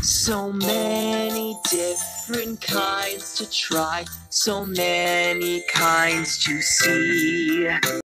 So many different kinds to try, so many kinds to see.